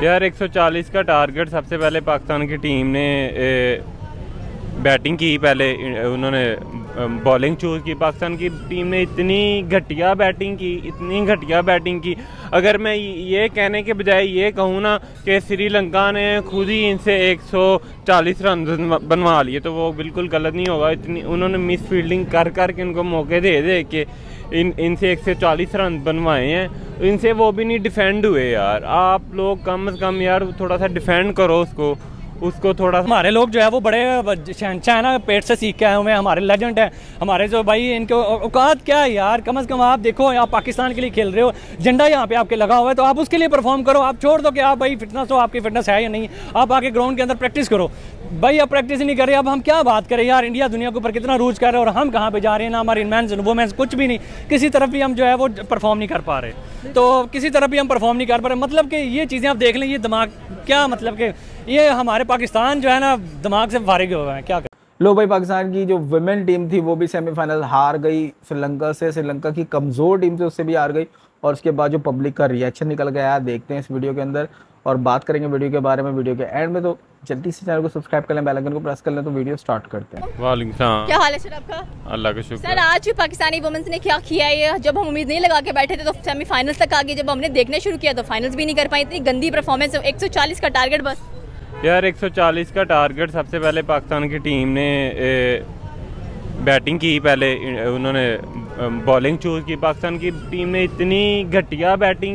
यार 140 का टारगेट सबसे पहले पाकिस्तान की टीम ने बैटिंग की, पहले उन्होंने बॉलिंग चूज़ की। पाकिस्तान की टीम ने इतनी घटिया बैटिंग की। अगर मैं ये कहने के बजाय ये कहूँ ना कि श्रीलंका ने खुद ही इनसे 140 रन बनवा लिए तो वो बिल्कुल गलत नहीं होगा। इतनी उन्होंने मिस फील्डिंग कर के इनको मौके दे के इनसे 140 रन बनवाए हैं। इनसे वो भी नहीं डिफेंड हुए यार। आप लोग कम से कम यार थोड़ा सा डिफेंड करो उसको थोड़ा। हमारे लोग जो है वो बड़े शहनशाह ना पेट से सीख के आए हुए हैं, हमारे लेजेंड हैं हमारे जो भाई। इनके औकात क्या है यार? कम से कम आप देखो, आप पाकिस्तान के लिए खेल रहे हो, झंडा यहाँ पे आपके लगा हुआ है तो आप उसके लिए परफॉर्म करो। आप छोड़ दो कि आप भाई फिटनेस हो, आपकी फिटनेस है या नहीं, आप आके ग्राउंड के अंदर प्रैक्टिस करो। भाई अब प्रैक्टिस नहीं कर रहे, अब हम क्या बात करें यार? इंडिया दुनिया के ऊपर कितना रूज कर रहा है और हम कहाँ पे जा रहे हैं? ना हमारे मेंस वुमेन्स कुछ भी नहीं, किसी तरफ भी हम जो है वो परफॉर्म नहीं कर पा रहे। तो किसी तरफ भी हम परफॉर्म नहीं कर पा रहे। मतलब कि ये चीज़ें आप देख लें, ये दिमाग क्या, मतलब कि ये हमारे पाकिस्तान जो है ना दिमाग से फारिग हो गए हैं। क्या कर लो भाई, पाकिस्तान की जो वुमेन टीम थी वो भी सेमीफाइनल हार गई श्रीलंका से। श्रीलंका की कमज़ोर टीम से उससे भी हार गई और उसके बाद जो पब्लिक का रिएक्शन निकल गया देखते हैं इस वीडियो के अंदर और बात करेंगे वीडियो के बारे में वीडियो के एंड में। तो जल्दी से चैनल को सब्सक्राइब कर लें, बेल आइकन को प्रेस कर लें। तो वीडियो स्टार्ट करते हैं। वालेकुम सलाम। क्या हाल है सर आपका? अल्लाह का शुक्र। सर आज पाकिस्तानी वुमेन्स ने क्या किया है? जब हम उम्मीद नहीं लगा के बैठे थे तो सेमीफाइनल्स तक आ गए, जब हमने देखना शुरू किया तो फाइनल्स भी नहीं कर पाई। इतनी गंदी परफॉर्मेंस, 140 का टारगेट बस। यार 140 का टारगेट सबसे पहले पाकिस्तान की टीम ने बैटिंग की, पहले उन्होंने बॉलिंग चूज़ की। पाकिस्तान की टीम ने इतनी घटिया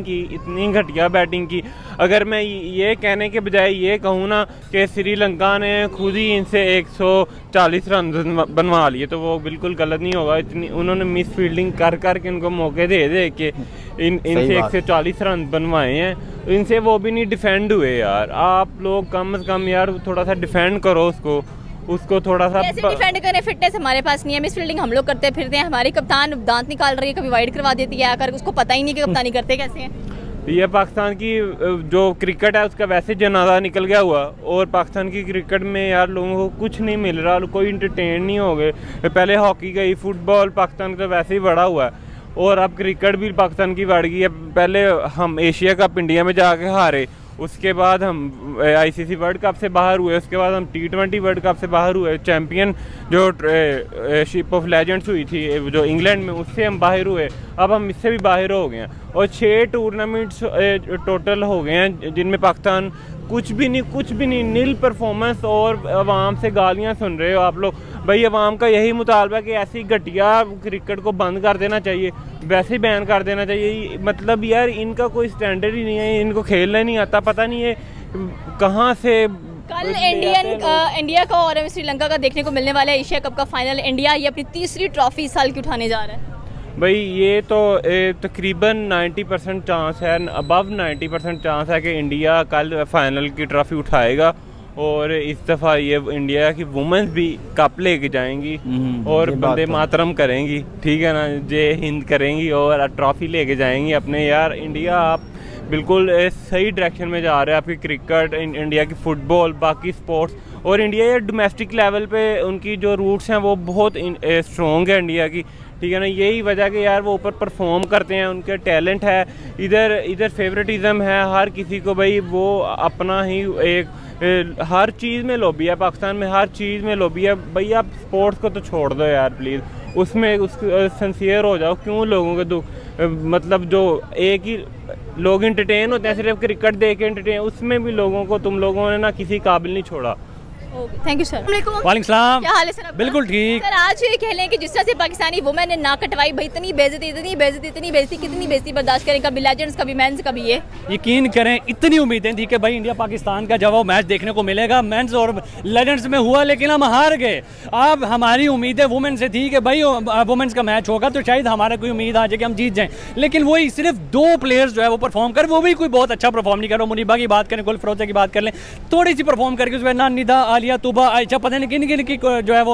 बैटिंग की। अगर मैं ये कहने के बजाय ये कहूँ ना कि श्रीलंका ने खुद ही इनसे 140 रन बनवा लिए तो वो बिल्कुल गलत नहीं होगा। इतनी उन्होंने मिस फील्डिंग कर के इनको मौके दे के इनसे 140 रन बनवाए हैं। इनसे वो भी नहीं डिफेंड हुए यार। आप लोग कम से कम यार थोड़ा सा डिफेंड करो उसको थोड़ा सा। कैसे डिफेंड करें? फिटनेस हमारे पास नहीं है, मिस फील्डिंग हम लोग करते फिरते हैं। हमारी कप्तान दांत निकाल रही है, कभी वाइड करवा देती है आकर, उसको पता ही नहीं कि कप्तानी करते कैसे हैं। ये पाकिस्तान की जो क्रिकेट है उसका वैसे जनाजा निकल गया हुआ और पाकिस्तान की क्रिकेट में यार लोगों को कुछ नहीं मिल रहा, कोई इंटरटेन नहीं हो गए। पहले हॉकी गई, फुटबॉल पाकिस्तान का वैसे ही बड़ा हुआ है और अब क्रिकेट भी पाकिस्तान की बढ़ गई है। पहले हम एशिया कप इंडिया में जाके हारे, उसके बाद हम ICC वर्ल्ड कप से बाहर हुए, उसके बाद हम T20 वर्ल्ड कप से बाहर हुए। चैम्पियन जो शिप ऑफ लेजेंड्स हुई थी जो इंग्लैंड में, उससे हम बाहर हुए। अब हम इससे भी बाहर हो गए हैं और 6 टूर्नामेंट्स टोटल हो गए हैं जिनमें पाकिस्तान कुछ भी नहीं, नील परफॉर्मेंस। और अवाम से गालियां सुन रहे हो आप लोग। भाई अवाम का यही मुतालबा है कि ऐसी घटिया क्रिकेट को बंद कर देना चाहिए, वैसे ही बैन कर देना चाहिए। मतलब यार इनका कोई स्टैंडर्ड ही नहीं है, इनको खेलना नहीं आता, पता नहीं है कहाँ से। कल इंडिया का और श्रीलंका का देखने को मिलने वाला है एशिया कप का फाइनल। इंडिया ये अपनी तीसरी ट्रॉफी इस साल की उठाने जा रहा है। भाई ये तो तकरीबन 90% चांस है, अबव 90% चांस है कि इंडिया कल फाइनल की ट्रॉफी उठाएगा और इस दफ़ा ये इंडिया की वुमेन्स भी कप लेके जाएंगी और वंदे मातरम करेंगी, ठीक है ना, जय हिंद करेंगी और ट्रॉफी लेके जाएंगी अपने। यार इंडिया आप बिल्कुल सही डायरेक्शन में जा रहे हैं। आपकी क्रिकेट, इंडिया की फुटबॉल, बाकी स्पोर्ट्स और इंडिया ये डोमेस्टिक लेवल पे उनकी जो रूट्स हैं वो बहुत स्ट्रॉन्ग है इंडिया की, ठीक है ना। यही वजह कि यार वो ऊपर परफॉर्म करते हैं, उनके टैलेंट है। इधर फेवरेटिज़म है हर किसी को, भाई वो अपना ही एक हर चीज़ में लॉबी है पाकिस्तान में, हर चीज़ में लॉबी है। भाई आप स्पोर्ट्स को तो छोड़ दो यार प्लीज़, उसमें सिंसियर हो जाओ। क्यों लोगों के दुख, मतलब जो एक ही लोग इंटरटेन होते हैं सिर्फ क्रिकेट देख के एंटरटेन, उसमें भी लोगों को तुम लोगों ने ना किसी काबिल नहीं छोड़ा। Thank you sir. वालेकुम सलाम। क्या हाल है सर? बिल्कुल ठीक। सर आज ये कह लें कि जिस तरह से पाकिस्तानी वुमेन ने ना कटवाई, भाई इतनी बेइज्जती कितनी बेइज्जती बर्दाश्त करें? कभी लेजेंड्स, कभी मेंस, कभी ये। यकीन करें इतनी उम्मीदें थी कि भाई इंडिया पाकिस्तान का जब वो मैच देखने को मिलेगा मेंस और लेजेंड्स में हुआ, लेकिन हम हार गए। अब हमारी उम्मीदें वुमेन से थी कि भाई वुमेन्स का मैच होगा तो शायद हमारा कोई उम्मीद आ जाए कि हम जीत जाएं, लेकिन वही सिर्फ 2 प्लेयर्स जो है वो परफॉर्म कर, वो भी कोई बहुत अच्छा परफॉर्म नहीं कर रहा। मुनीबा की बात करें, गुलफरोजा की बात कर लें, थोड़ी सी परफॉर्म करके उसमें ना निदा, आलिया, तुबा, आयशा, पता नहीं किन की जो है वो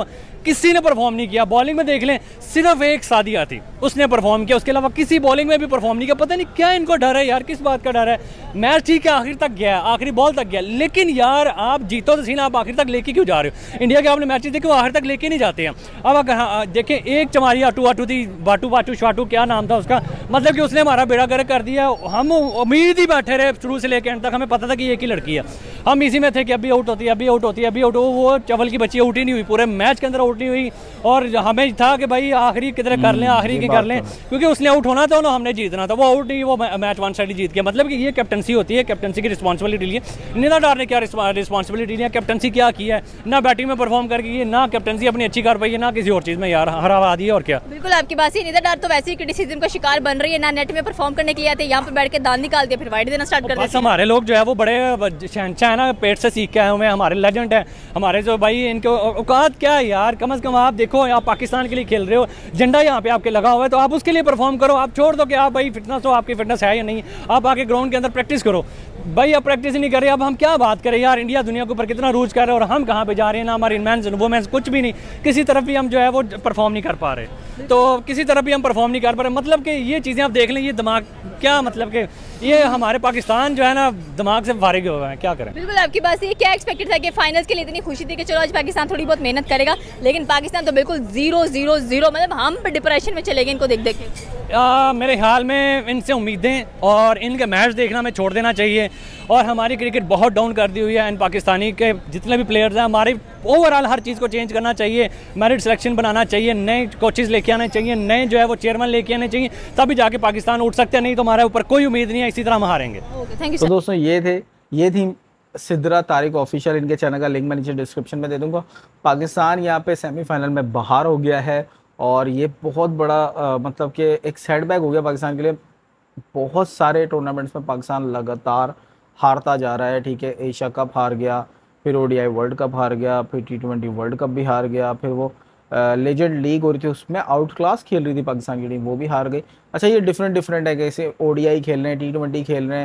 किसी ने परफॉर्म नहीं किया। बॉलिंग में देख लें, सिर्फ एक सादिया थी, उसने परफॉर्म किया, उसके अलावा किसी बॉलिंग में भी परफॉर्म नहीं किया। पता नहीं क्या इनको डर है यार, किस बात का डर है। मैच ठीक है, आखिर तक गया, आखिरी बॉल तक गया, लेकिन यार आप जीतो तो सही ना, आप आखिर तक लेके क्यों जा रहे हो। इंडिया के आपने मैचेस देखे, वो आखिर तक लेके नहीं जाते हैं। अब अगर देखें, एक चमारी आटू थी, बाटू शाटू क्या नाम था उसका, मतलब कि उसने हमारा बेड़ा गर्क कर दिया। हम उम्मीद ही बैठे रहे शुरू से लेकर एंड तक, हमें पता था कि एक ही लड़की है, हम इसी में थे कि अभी आउट होती है, अभी आउट होती है, अभी आउट हो। वो चवल की बच्ची आउट ही नहीं हुई, पूरे मैच के अंदर आउट नहीं हुई। और हमें था कि भाई आखिरी किधर कर लें, आखिरी की कर लें, क्योंकि उसने आउट होना था ना, हमने जीतना था। वो आउट नहीं, वो मैच वन साइड जीत गया। मतलब कि ये कैप्टनसी होती है, कैप्टनसी की रिस्पॉन्सिबिलिटी ली है। निदा डार ने क्या रिस्पॉन्सिबिलिटी ली है, कैप्टनसी क्या किया है, ना बैटिंग में परफॉर्म करके, ना कैप्टनसी अपनी अच्छी कर पाई है, ना किसी और चीज़ में यार हरा दी है। और क्या, बिल्कुल आपकी बात है। निदा डार तो वैसे ही क्रिटिसिज्म का शिकार बन रही है, ना नेट में परफॉर्म करने के लिए आते, यहाँ पर बैठ के दान निकाल दिया, फिर वाइड देना स्टार्ट कर दिया। हमारे लोग जो है वो बड़े शहनशाह है ना, पेट से सीख के आए हुए हैं, हमारे लेजेंड है हमारे जो भाई, इनके औकात क्या है यार। कम से कम आप देखो, आप पाकिस्तान के लिए खेल रहे हो, झंडा यहाँ पे आपके लगा हुआ है, तो आप उसके लिए परफॉर्म करो। आप छोड़ दो कि आप भाई फिटनेस हो, आपकी फिटनेस है या नहीं, आप आके ग्राउंड के अंदर प्रैक्टिस करो। भाई अब प्रैक्टिस नहीं कर रहे, अब हम क्या बात करें यार। इंडिया दुनिया के ऊपर कितना रूज कर रहे हैं और हम कहाँ पे जा रहे हैं, ना हमारी मेंस वुमेन्स कुछ भी नहीं, किसी तरफ भी हम जो है वो परफॉर्म नहीं कर पा रहे। तो किसी तरफ भी हम परफॉर्म नहीं कर पा रहे। मतलब कि ये चीज़ें आप देख लें, ये दिमाग क्या, मतलब कि ये हमारे पाकिस्तान जो है ना दिमाग से फारिग हो गए हैं, क्या करें। बिल्कुल आपकी बात है। क्या एक्सपेक्टेड था कि फाइनल्स के लिए इतनी खुशी थी कि चलो आज पाकिस्तान थोड़ी बहुत मेहनत करेगा, लेकिन पाकिस्तान तो बिल्कुल 0-0-0, मतलब हम डिप्रेशन में चले गए इनको देख देख के। मेरे ख्याल में इनसे उम्मीदें और इनके मैच देखना हमें छोड़ देना चाहिए। और हमारी क्रिकेट बहुत डाउन कर दी हुई है, इन पाकिस्तानी के जितने भी प्लेयर्स हैं, हमारी ओवरऑल हर चीज़ को चेंज करना चाहिए, मेरिट सिलेक्शन बनाना चाहिए, नए कोचेज़ लेके आने चाहिए, नए जो है वो चेयरमैन लेके आने चाहिए, तभी जाके पाकिस्तान उठ सकते हैं, नहीं तो हमारे ऊपर कोई उम्मीद नहीं है, इसी तरह हम हारेंगे। Thank you. तो दोस्तों ये थी सिद्रा तारिक ऑफिशियल, इनके चैनल का लिंक मैं नीचे डिस्क्रिप्शन में दे दूंगा। पाकिस्तान यहाँ पे सेमीफाइनल में बाहर हो गया है और ये बहुत बड़ा मतलब कि एक सेटबैक हो गया पाकिस्तान के लिए। बहुत सारे टूर्नामेंट्स में पाकिस्तान लगातार हारता जा रहा है, ठीक है। एशिया कप हार गया, फिर ओडीआई वर्ल्ड कप हार गया, फिर T20 वर्ल्ड कप भी हार गया, फिर वो लेजेंड लीग हो रही थी उसमें आउट क्लास खेल रही थी पाकिस्तान की टीम, वो भी हार गई। अच्छा, ये डिफरेंट है, कैसे ओडीआई खेल रहे हैं, T20 खेल रहे हैं,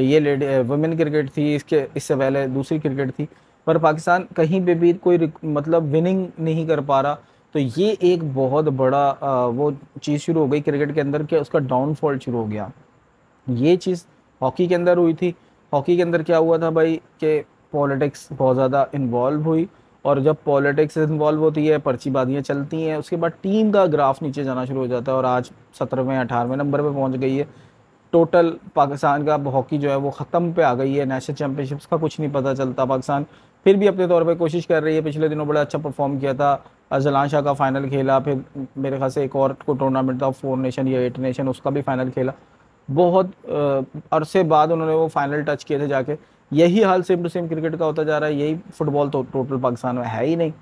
ये वुमेन क्रिकेट थी, इससे पहले दूसरी क्रिकेट थी, पर पाकिस्तान कहीं पे भी कोई मतलब विनिंग नहीं कर पा रहा। तो ये एक बहुत बड़ा वो चीज़ शुरू हो गई क्रिकेट के अंदर कि उसका डाउनफॉल शुरू हो गया। ये चीज़ हॉकी के अंदर हुई थी। हॉकी के अंदर क्या हुआ था भाई कि पॉलिटिक्स बहुत ज़्यादा इन्वॉल्व हुई, और जब पॉलिटिक्स इन्वॉल्व होती है, पर्चीबाजियाँ चलती हैं, उसके बाद टीम का ग्राफ नीचे जाना शुरू हो जाता है और आज 17वें 18वें नंबर पे पहुंच गई है। टोटल पाकिस्तान का हॉकी जो है वो ख़त्म पे आ गई है। नेशनल चैम्पियनशिप्स का कुछ नहीं पता चलता। पाकिस्तान फिर भी अपने तौर पे कोशिश कर रही है, पिछले दिनों बड़ा अच्छा परफॉर्म किया था, अजलान शाह का फाइनल खेला, फिर मेरे ख्याल से एक और को टूर्नामेंट था 4 नेशन या 8 नेशन, उसका भी फाइनल खेला। बहुत अरसे बाद उन्होंने वो फाइनल टच किए थे जाके। यही हाल सेम टू सेम क्रिकेट का होता जा रहा है, यही फुटबॉल तो टोटल पाकिस्तान में है ही नहीं।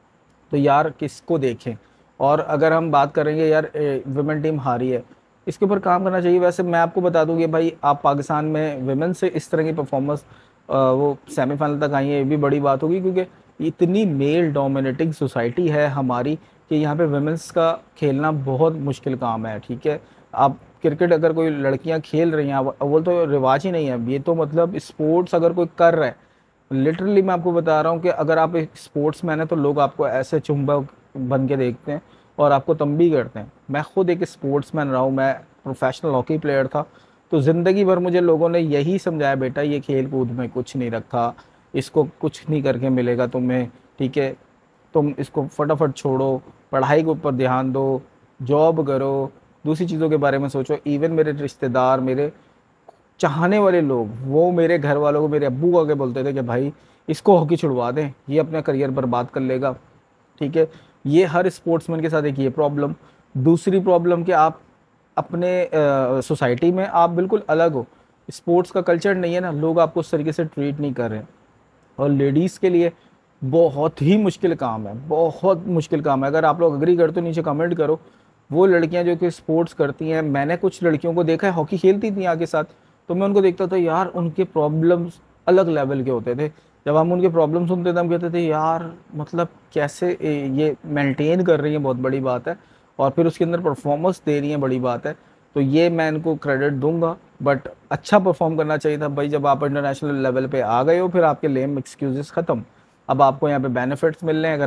तो यार किसको देखें। और अगर हम बात करेंगे यार वुमेन टीम हारी है, इसके ऊपर काम करना चाहिए। वैसे मैं आपको बता दूं कि भाई आप पाकिस्तान में वुमेन से इस तरह की परफॉर्मेंस वो सेमीफाइनल तक आई है, ये भी बड़ी बात होगी, क्योंकि इतनी मेल डोमिनेटिंग सोसाइटी है हमारी कि यहाँ पे वुमेन्स का खेलना बहुत मुश्किल काम है, ठीक है। आप क्रिकेट अगर कोई लड़कियाँ खेल रही हैं, वो तो रिवाज ही नहीं है, ये तो मतलब स्पोर्ट्स अगर कोई कर रहा है, लिटरली मैं आपको बता रहा हूँ कि अगर आप एक स्पोर्ट्समैन है तो लोग आपको ऐसे चुंबक बन के देखते हैं और आपको तंबी करते हैं। मैं खुद एक स्पोर्ट्समैन रहा हूँ, मैं प्रोफेशनल हॉकी प्लेयर था, तो ज़िंदगी भर मुझे लोगों ने यही समझाया, बेटा ये खेल कूद में कुछ नहीं रखा, इसको कुछ नहीं करके मिलेगा तुम्हें, ठीक है, तुम इसको फटाफट छोड़ो, पढ़ाई के ऊपर ध्यान दो, जॉब करो, दूसरी चीज़ों के बारे में सोचो। इवन मेरे रिश्तेदार, मेरे चाहने वाले लोग, वो मेरे घर वालों को, मेरे अब्बू को आगे बोलते थे कि भाई इसको हॉकी छुड़वा दें, ये अपना करियर बर्बाद कर लेगा, ठीक है। ये हर स्पोर्ट्समैन के साथ एक ये प्रॉब्लम। दूसरी प्रॉब्लम कि आप अपने सोसाइटी में आप बिल्कुल अलग हो, स्पोर्ट्स का कल्चर नहीं है ना, लोग आपको उस तरीके से ट्रीट नहीं कर रहे हैं। और लेडीज़ के लिए बहुत ही मुश्किल काम है, बहुत मुश्किल काम है। अगर आप लोग एग्री करते हो नीचे कमेंट करो। वो लड़कियां जो कि स्पोर्ट्स करती हैं, मैंने कुछ लड़कियों को देखा है हॉकी खेलती थी आगे साथ, तो मैं उनको देखता था यार, उनके प्रॉब्लम्स अलग लेवल के होते थे। जब हम उनके प्रॉब्लम सुनते थे हम कहते थे यार मतलब कैसे ये मेंटेन कर रही हैं, बहुत बड़ी बात है, और फिर उसके अंदर परफॉर्मेंस दे रही हैं, बड़ी बात है। तो ये मैं इनको क्रेडिट दूंगा, बट अच्छा परफॉर्म करना चाहिए था भाई। जब आप इंटरनेशनल लेवल पे आ गए हो, फिर आपके लेम एक्सक्यूजेस ख़त्म। अब आपको यहाँ पे बेनिफिट्स मिल रहे हैं। अगर आप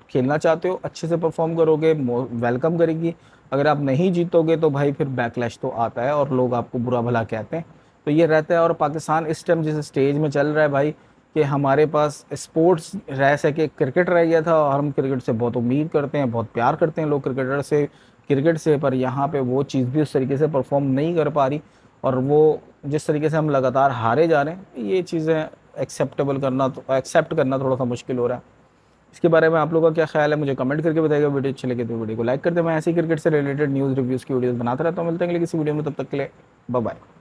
खेलना चाहते हो अच्छे से परफॉर्म करोगे, वेलकम करेगी। अगर आप नहीं जीतोगे तो भाई फिर बैकलैश तो आता है और लोग आपको बुरा भला कहते हैं। तो ये रहता है। और पाकिस्तान इस टाइम जिस स्टेज में चल रहा है भाई कि हमारे पास स्पोर्ट्स रह सके, क्रिकेट रह गया था और हम क्रिकेट से बहुत उम्मीद करते हैं, बहुत प्यार करते हैं लोग क्रिकेटर से, क्रिकेट से, पर यहाँ पे वो चीज़ भी उस तरीके से परफॉर्म नहीं कर पा रही। और वो जिस तरीके से हम लगातार हारे जा रहे हैं, ये चीज़ें एक्सेप्ट करना थोड़ा सा मुश्किल हो रहा है। इसके बारे में आप लोगों का क्या ख्याल है मुझे कमेंट करके बताइएगा। वीडियो अच्छी लगे तो वीडियो को लाइक कर दें। मैं ऐसे ही क्रिकेट से रिलेटेड न्यूज़ रिव्यूज़ की वीडियोस बनाता रहता हूँ। मिलते हैं अगले किसी वीडियो में, तब तक के लिए बाय बाय।